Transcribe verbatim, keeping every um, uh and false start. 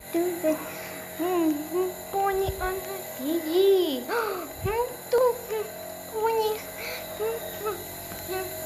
tuh tuh. Hmm, hmm, Poni anak gigi. Hmm, tuh hmm, poni. Hmm, hmm, hmm.